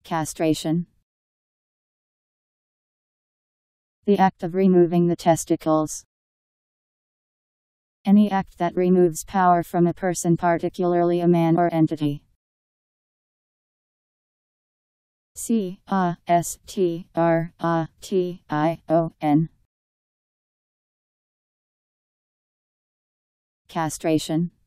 Castration. The act of removing the testicles. Any act that removes power from a person, particularly a man or entity. C-A-S-T-R-A-T-I-O-N. Castration.